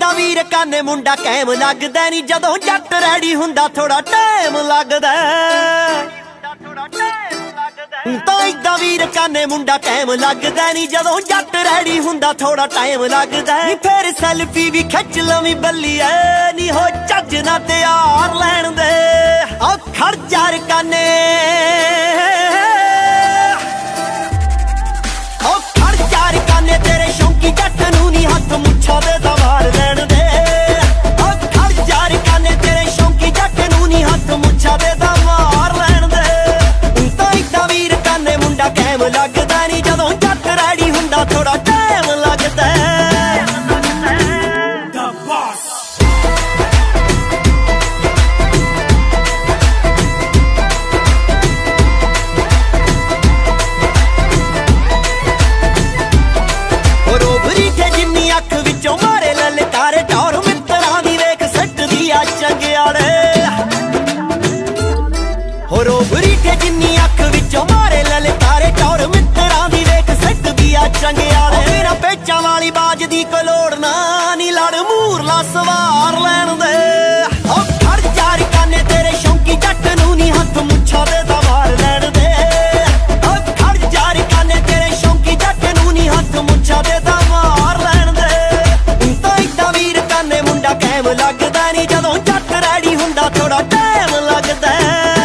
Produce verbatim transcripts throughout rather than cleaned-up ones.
इदा वीर काने मुंडा कैम लगदा नी जदों जट रैडी हुंदा थोड़ा टाइम लगदा तो इदा वीर काने मुंडा कैम लगदा नी जदों जट रैडी हुंदा थोड़ा टाइम लगदा फिर सैल्फी भी खिच लवीं बल्लीए नी हो चज ना तैयार लैण दे ओ खड़ यार काने ओ खड़ यार काने तेरे शौकी जट नूं नी हथ मुच्छा दे दवार लैण दे ओ खड़ यार काने तेरे शौकी जट नूं नी हथ मुच्छा दे दवार लैण दे तो इदा वीर काने मुंडा कैम लगदा नी जदों जट रैडी हुंदा थोड़ा टाइम लगदा पेचा वाली बाज दी कलोड़ ना नी लड़ मूरला सवार लैण दे ओ खड़ यार काने तेरे शौकी जट नूं नी हथ मुच्छा दे दवार लैण दे ओ खड़ यार काने तेरे शौकी जट नूं नी हथ मुच्छा दे दवार लैण दे तो इदा वीर काने मुंडा कैम लगदा नी जदों जट रैडी हुंदा थोड़ा टाइम लगदा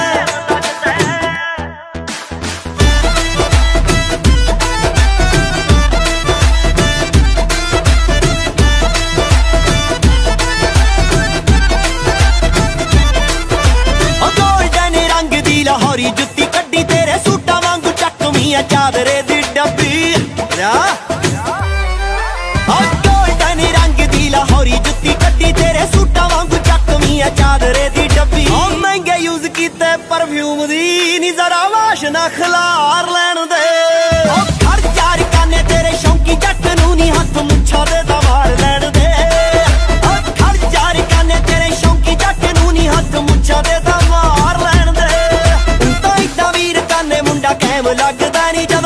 होरी जुत्ती कड्डी तेरे सूटा वांगू चकमी चादरे दी डब्बी गोल्डन रंग दी लाहौरी जुत्ती कड्डी तेरे सूटा वांगू चकमी चादरे दी डब्बी महंगे यूज कीते परफ्यूम दी नी जरा वाशना खलार लैण दे खड़ यार काने तेरे शौकी जट नूं नी हथ मुच्छा दे दवार लैण दे खड़ यार काने तेरे शौकी जट नूं नी हथ मुच्छा दे दवार लैण दे मुंडा कैम लगदा नी।